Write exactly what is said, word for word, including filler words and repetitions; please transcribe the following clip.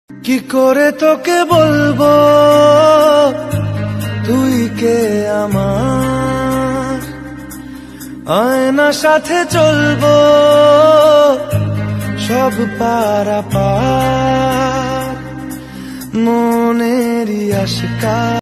কি করে তোকে বলবো তুই কে আমার, আয়না সাথে চলবো সব পারাপার, মনেরই আশিকা।